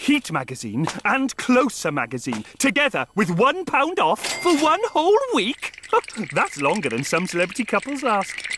Heat magazine and Closer magazine, together with £1 off for 1 whole week. That's longer than some celebrity couples last.